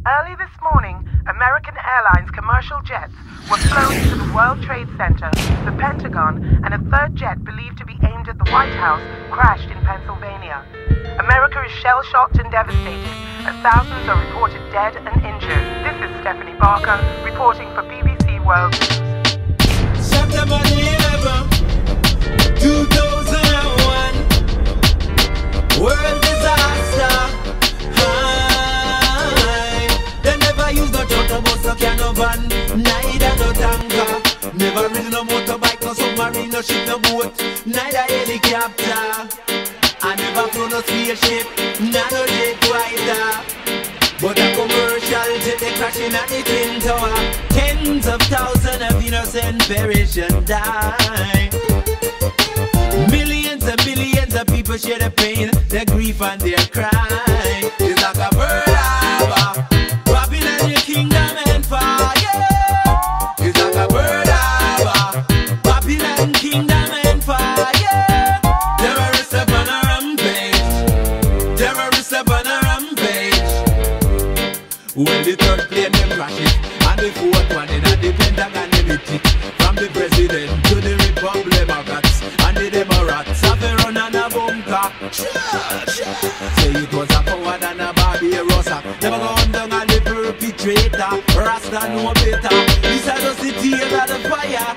Early this morning, American Airlines commercial jets were flown into the World Trade Center, the Pentagon, and a third jet believed to be aimed at the White House crashed in Pennsylvania. America is shell-shocked and devastated, as thousands are reported dead and injured. This is Stephanie Barker, reporting for BBC World News. September 11, 2001, world disaster. No can no van, neither no tanker. Never ridden no motorbike, no submarine, no ship, no boat, neither helicopter. I never flew no spaceship, not no jet fighter. But a commercial jet, they crashing at the Twin Tower. Tens of thousands of innocent perish and die. Millions and billions of people share the pain, their grief and their cry. It's like a bird harbor, Babylon your kingdom. Kingdom and fire. Terrorists upon a rampage. Terrorists upon a rampage. When the third plane them crash it, and the fourth one in the Pentagon them hit it. From the president to the Republicans and the Democrats, have a run and a bunker. Say it was a coward and a Barbaros. Never go down on the perpetrator. Rasta no better. This is just the tail of the fire.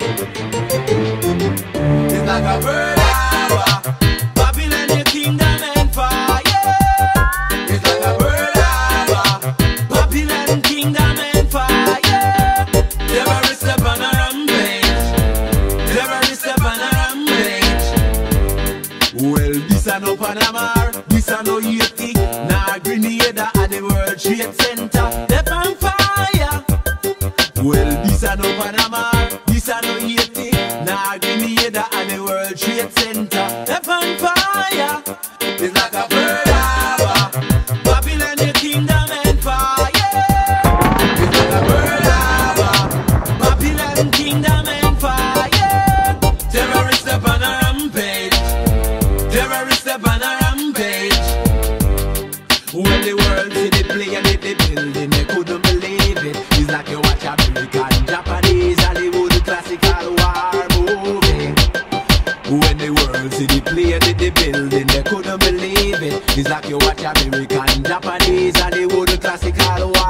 It's like a bird harbor, Babylon your kingdom and fire. It's like a bird harbor, Babylon kingdom and fire. Terrorists upon a rampage. Terrorists upon a rampage. Well, this a no Panama, this a no Haiti, nah Grenada at the World Trade Center. They're on fire. Well, this a no Panama, this a no Haiti, nah Grenada at the World Trade Center. They're on fire. It's like a bird harbor, Babylon your kingdom and fire. It's like a bird harbor, Babylon kingdom and fire. Terrorists upon a rampage. Terrorists upon a rampage. When the world see the play and the building, they couldn't believe it. It's like you watch American, Japanese, Hollywood, classical war movie. When the world see the play and the building, they couldn't believe it. It's like you watch American, Japanese, Hollywood, classical war